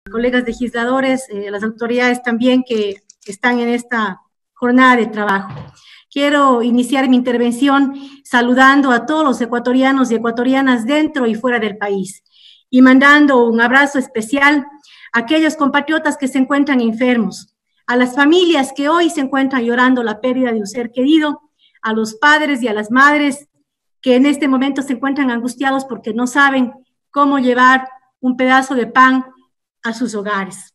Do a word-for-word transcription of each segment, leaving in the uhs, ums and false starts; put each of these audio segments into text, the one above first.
colegas legisladores, eh, las autoridades también que están en esta jornada de trabajo. Quiero iniciar mi intervención saludando a todos los ecuatorianos y ecuatorianas dentro y fuera del país y mandando un abrazo especial a aquellos compatriotas que se encuentran enfermos, a las familias que hoy se encuentran llorando la pérdida de un ser querido, a los padres y a las madres que en este momento se encuentran angustiados porque no saben cómo llevar un pedazo de pan a sus hogares.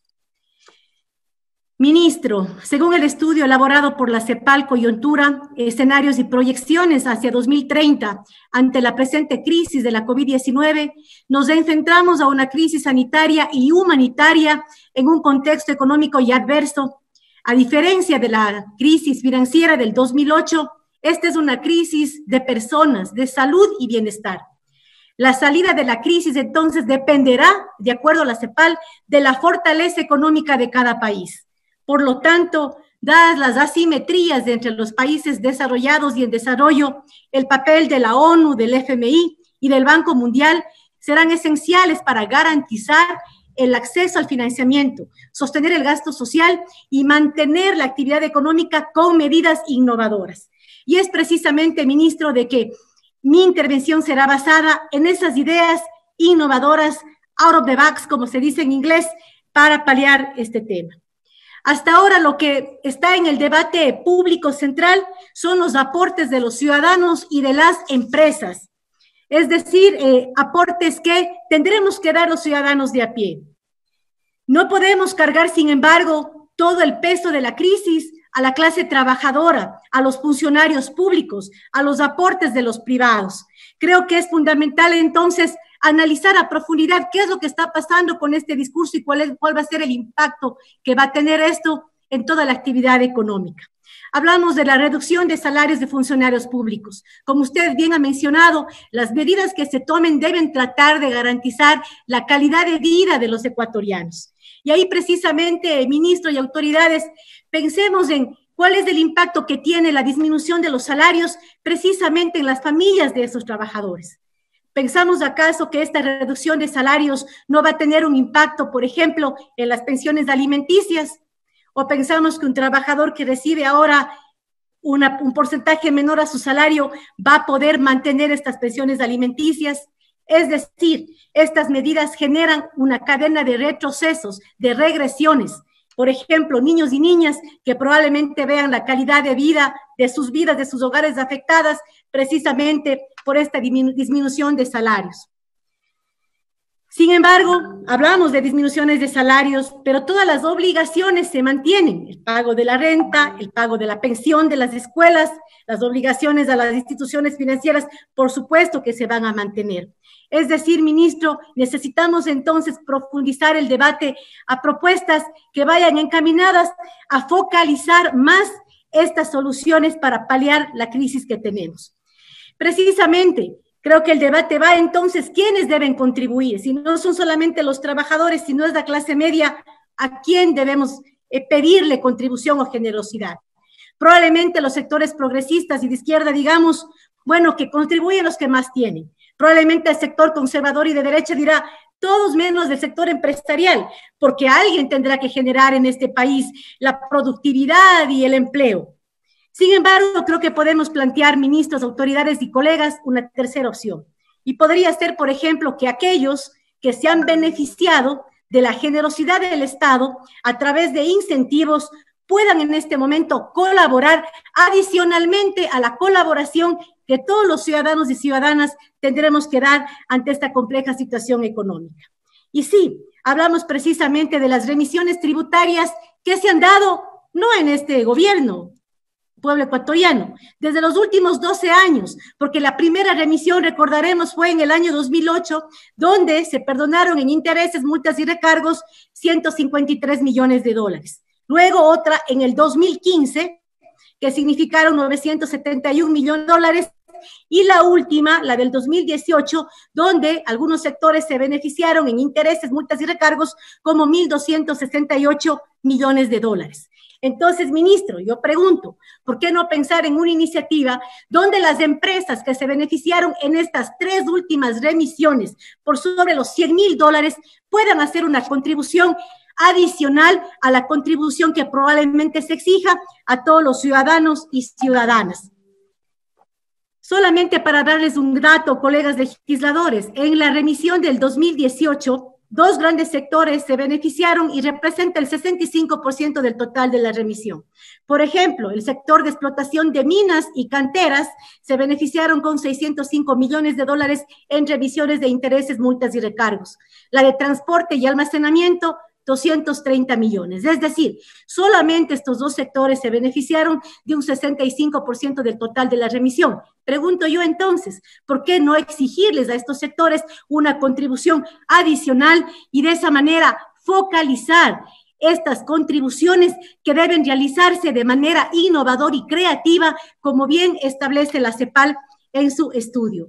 Ministro, según el estudio elaborado por la CEPAL Coyuntura, escenarios y proyecciones hacia dos mil treinta, ante la presente crisis de la COVID diecinueve, nos enfrentamos a una crisis sanitaria y humanitaria en un contexto económico y adverso. A diferencia de la crisis financiera del dos mil ocho, esta es una crisis de personas, de salud y bienestar. La salida de la crisis, entonces, dependerá, de acuerdo a la CEPAL, de la fortaleza económica de cada país. Por lo tanto, dadas las asimetrías entre los países desarrollados y en desarrollo, el papel de la ONU, del F M I y del Banco Mundial serán esenciales para garantizar el acceso al financiamiento, sostener el gasto social y mantener la actividad económica con medidas innovadoras. Y es precisamente, ministro, de que mi intervención será basada en esas ideas innovadoras, out of the box, como se dice en inglés, para paliar este tema. Hasta ahora lo que está en el debate público central son los aportes de los ciudadanos y de las empresas, es decir, eh, aportes que tendremos que dar los ciudadanos de a pie. No podemos cargar, sin embargo, todo el peso de la crisis a la clase trabajadora, a los funcionarios públicos, a los aportes de los privados. Creo que es fundamental entonces analizar a profundidad qué es lo que está pasando con este discurso y cuál, es, cuál va a ser el impacto que va a tener esto en toda la actividad económica. Hablamos de la reducción de salarios de funcionarios públicos. Como usted bien ha mencionado, las medidas que se tomen deben tratar de garantizar la calidad de vida de los ecuatorianos. Y ahí precisamente, ministro y autoridades, pensemos en cuál es el impacto que tiene la disminución de los salarios precisamente en las familias de esos trabajadores. ¿Pensamos acaso que esta reducción de salarios no va a tener un impacto, por ejemplo, en las pensiones alimenticias? ¿O pensamos que un trabajador que recibe ahora una, un porcentaje menor a su salario va a poder mantener estas pensiones alimenticias? Es decir, estas medidas generan una cadena de retrocesos, de regresiones. Por ejemplo, niños y niñas que probablemente vean la calidad de vida de sus vidas, de sus hogares afectadas precisamente por esta disminu- disminución de salarios. Sin embargo, hablamos de disminuciones de salarios, pero todas las obligaciones se mantienen. El pago de la renta, el pago de la pensión de las escuelas, las obligaciones a las instituciones financieras, por supuesto que se van a mantener. Es decir, ministro, necesitamos entonces profundizar el debate a propuestas que vayan encaminadas a focalizar más estas soluciones para paliar la crisis que tenemos. Precisamente, creo que el debate va entonces, ¿quiénes deben contribuir? Si no son solamente los trabajadores, si no es la clase media, ¿a quién debemos eh, pedirle contribución o generosidad? Probablemente los sectores progresistas y de izquierda digamos, bueno, que contribuyen los que más tienen. Probablemente el sector conservador y de derecha dirá, todos menos del sector empresarial, porque alguien tendrá que generar en este país la productividad y el empleo. Sin embargo, creo que podemos plantear, ministros, autoridades y colegas, una tercera opción. Y podría ser, por ejemplo, que aquellos que se han beneficiado de la generosidad del Estado a través de incentivos puedan en este momento colaborar adicionalmente a la colaboración que todos los ciudadanos y ciudadanas tendremos que dar ante esta compleja situación económica. Y sí, hablamos precisamente de las remisiones tributarias que se han dado no en este gobierno, pueblo ecuatoriano, desde los últimos doce años, porque la primera remisión, recordaremos, fue en el año dos mil ocho, donde se perdonaron en intereses, multas y recargos ciento cincuenta y tres millones de dólares. Luego otra en el dos mil quince, que significaron novecientos setenta y un millones de dólares, y la última, la del dos mil dieciocho, donde algunos sectores se beneficiaron en intereses, multas y recargos como mil doscientos sesenta y ocho millones de dólares. Entonces, ministro, yo pregunto, ¿por qué no pensar en una iniciativa donde las empresas que se beneficiaron en estas tres últimas remisiones por sobre los cien mil dólares puedan hacer una contribución adicional a la contribución que probablemente se exija a todos los ciudadanos y ciudadanas? Solamente para darles un dato, colegas legisladores, en la remisión del dos mil dieciocho, dos grandes sectores se beneficiaron y representa el sesenta y cinco por ciento del total de la remisión. Por ejemplo, el sector de explotación de minas y canteras se beneficiaron con seiscientos cinco millones de dólares en revisiones de intereses, multas y recargos. La de transporte y almacenamiento, doscientos treinta millones. Es decir, solamente estos dos sectores se beneficiaron de un sesenta y cinco por ciento del total de la remisión. Pregunto yo entonces, ¿por qué no exigirles a estos sectores una contribución adicional y de esa manera focalizar estas contribuciones que deben realizarse de manera innovadora y creativa, como bien establece la CEPAL en su estudio?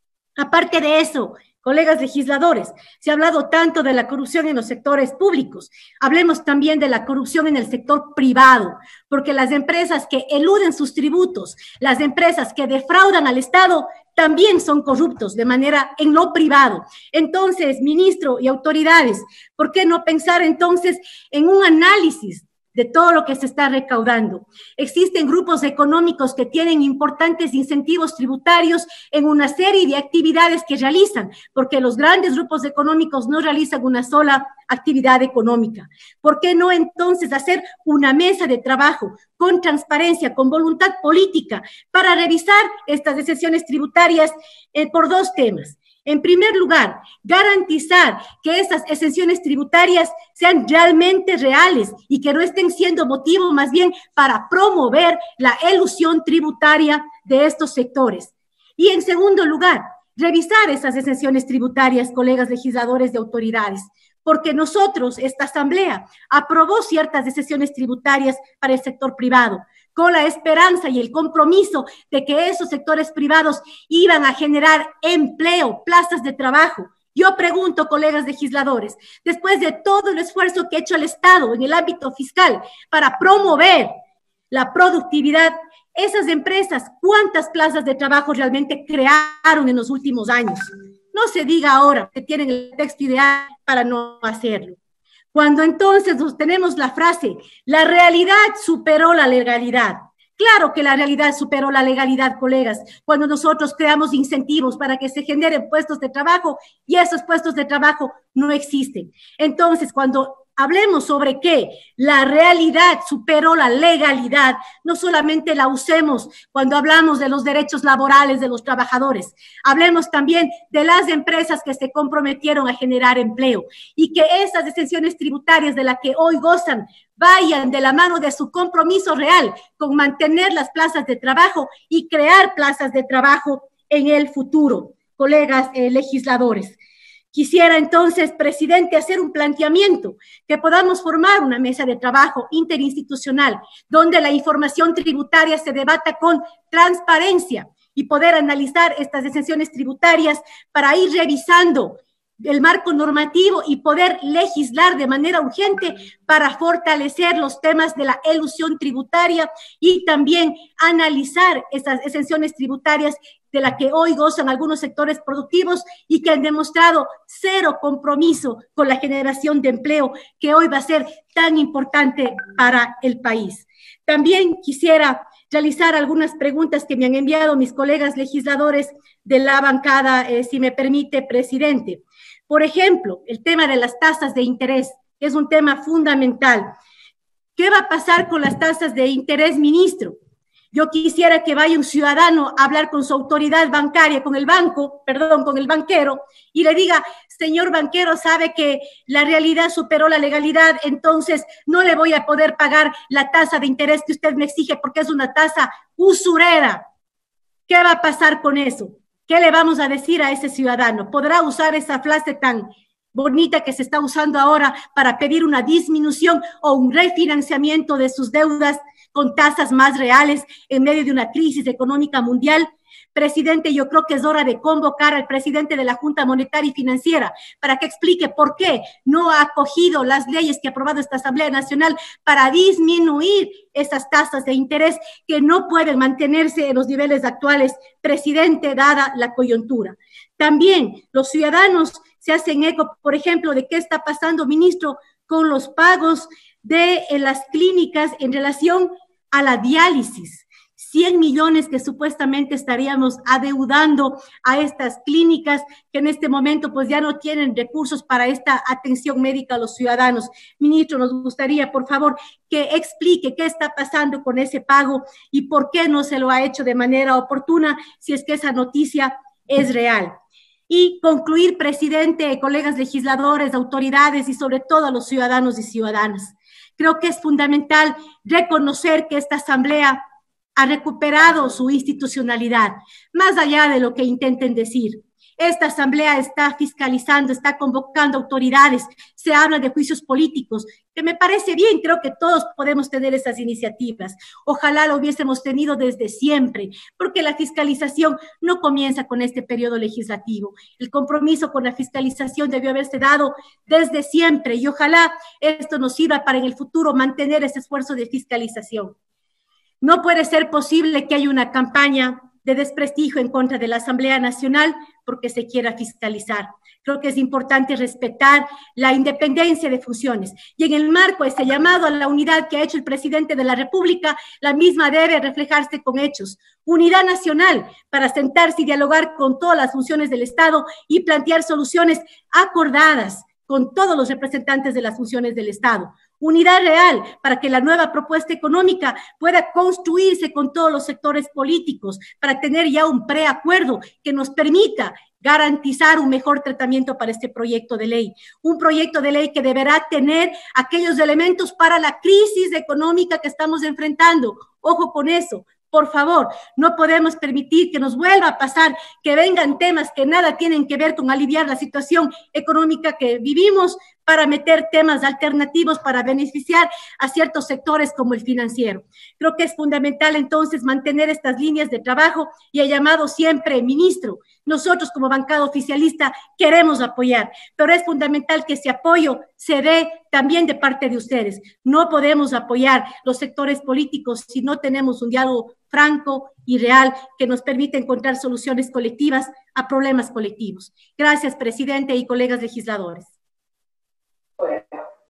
Aparte de eso, colegas legisladores, se ha hablado tanto de la corrupción en los sectores públicos. Hablemos también de la corrupción en el sector privado, porque las empresas que eluden sus tributos, las empresas que defraudan al Estado, también son corruptos de manera en lo privado. Entonces, ministro y autoridades, ¿por qué no pensar entonces en un análisis de todo lo que se está recaudando? Existen grupos económicos que tienen importantes incentivos tributarios en una serie de actividades que realizan, porque los grandes grupos económicos no realizan una sola actividad económica. ¿Por qué no entonces hacer una mesa de trabajo con transparencia, con voluntad política, para revisar estas exenciones tributarias eh, por dos temas? En primer lugar, garantizar que esas exenciones tributarias sean realmente reales y que no estén siendo motivo más bien para promover la elusión tributaria de estos sectores. Y en segundo lugar, revisar esas exenciones tributarias, colegas legisladores de autoridades, porque nosotros, esta asamblea, aprobó ciertas exenciones tributarias para el sector privado, con la esperanza y el compromiso de que esos sectores privados iban a generar empleo, plazas de trabajo. Yo pregunto, colegas legisladores, después de todo el esfuerzo que ha hecho el Estado en el ámbito fiscal para promover la productividad, esas empresas, ¿cuántas plazas de trabajo realmente crearon en los últimos años? No se diga ahora que tienen el texto ideal para no hacerlo. Cuando entonces nos tenemos la frase, la realidad superó la legalidad. Claro que la realidad superó la legalidad, colegas, cuando nosotros creamos incentivos para que se generen puestos de trabajo y esos puestos de trabajo no existen. Entonces, cuando hablemos sobre que la realidad superó la legalidad, no solamente la usemos cuando hablamos de los derechos laborales de los trabajadores, hablemos también de las empresas que se comprometieron a generar empleo y que esas exenciones tributarias de las que hoy gozan vayan de la mano de su compromiso real con mantener las plazas de trabajo y crear plazas de trabajo en el futuro, colegas eh, legisladores. Quisiera entonces, presidente, hacer un planteamiento, que podamos formar una mesa de trabajo interinstitucional donde la información tributaria se debata con transparencia y poder analizar estas exenciones tributarias para ir revisando el marco normativo y poder legislar de manera urgente para fortalecer los temas de la elusión tributaria y también analizar esas exenciones tributarias de la que hoy gozan algunos sectores productivos y que han demostrado cero compromiso con la generación de empleo que hoy va a ser tan importante para el país. También quisiera realizar algunas preguntas que me han enviado mis colegas legisladores de la bancada, eh, si me permite, presidente. Por ejemplo, el tema de las tasas de interés es un tema fundamental. ¿Qué va a pasar con las tasas de interés, ministro? Yo quisiera que vaya un ciudadano a hablar con su autoridad bancaria, con el banco, perdón, con el banquero, y le diga, señor banquero, sabe que la realidad superó la legalidad, entonces no le voy a poder pagar la tasa de interés que usted me exige porque es una tasa usurera. ¿Qué va a pasar con eso? ¿Qué le vamos a decir a ese ciudadano? ¿Podrá usar esa frase tan bonita que se está usando ahora para pedir una disminución o un refinanciamiento de sus deudas con tasas más reales en medio de una crisis económica mundial? Presidente, yo creo que es hora de convocar al presidente de la Junta Monetaria y Financiera para que explique por qué no ha acogido las leyes que ha aprobado esta Asamblea Nacional para disminuir esas tasas de interés que no pueden mantenerse en los niveles actuales, presidente, dada la coyuntura. También los ciudadanos se hacen eco, por ejemplo, de qué está pasando, ministro, con los pagos de en las clínicas en relación a la diálisis. cien millones que supuestamente estaríamos adeudando a estas clínicas que en este momento pues ya no tienen recursos para esta atención médica a los ciudadanos. Ministro, nos gustaría, por favor, que explique qué está pasando con ese pago y por qué no se lo ha hecho de manera oportuna, si es que esa noticia es real. Y concluir, presidente, colegas legisladores, autoridades y sobre todo a los ciudadanos y ciudadanas. Creo que es fundamental reconocer que esta asamblea ha recuperado su institucionalidad, más allá de lo que intenten decir. Esta asamblea está fiscalizando, está convocando autoridades, se habla de juicios políticos, que me parece bien, creo que todos podemos tener esas iniciativas. Ojalá lo hubiésemos tenido desde siempre, porque la fiscalización no comienza con este periodo legislativo. El compromiso con la fiscalización debió haberse dado desde siempre y ojalá esto nos sirva para en el futuro mantener ese esfuerzo de fiscalización. No puede ser posible que haya una campaña de desprestigio en contra de la Asamblea Nacional porque se quiera fiscalizar. Creo que es importante respetar la independencia de funciones y en el marco de este llamado a la unidad que ha hecho el presidente de la República, la misma debe reflejarse con hechos. Unidad nacional para sentarse y dialogar con todas las funciones del Estado y plantear soluciones acordadas con todos los representantes de las funciones del Estado. Unidad real para que la nueva propuesta económica pueda construirse con todos los sectores políticos, para tener ya un preacuerdo que nos permita garantizar un mejor tratamiento para este proyecto de ley. Un proyecto de ley que deberá tener aquellos elementos para la crisis económica que estamos enfrentando. Ojo con eso. Por favor, no podemos permitir que nos vuelva a pasar que vengan temas que nada tienen que ver con aliviar la situación económica que vivimos para meter temas alternativos para beneficiar a ciertos sectores como el financiero. Creo que es fundamental entonces mantener estas líneas de trabajo y he llamado siempre, ministro, nosotros como bancada oficialista queremos apoyar, pero es fundamental que ese apoyo se dé también de parte de ustedes. No podemos apoyar los sectores políticos si no tenemos un diálogo franco y real que nos permita encontrar soluciones colectivas a problemas colectivos. Gracias, presidente y colegas legisladores.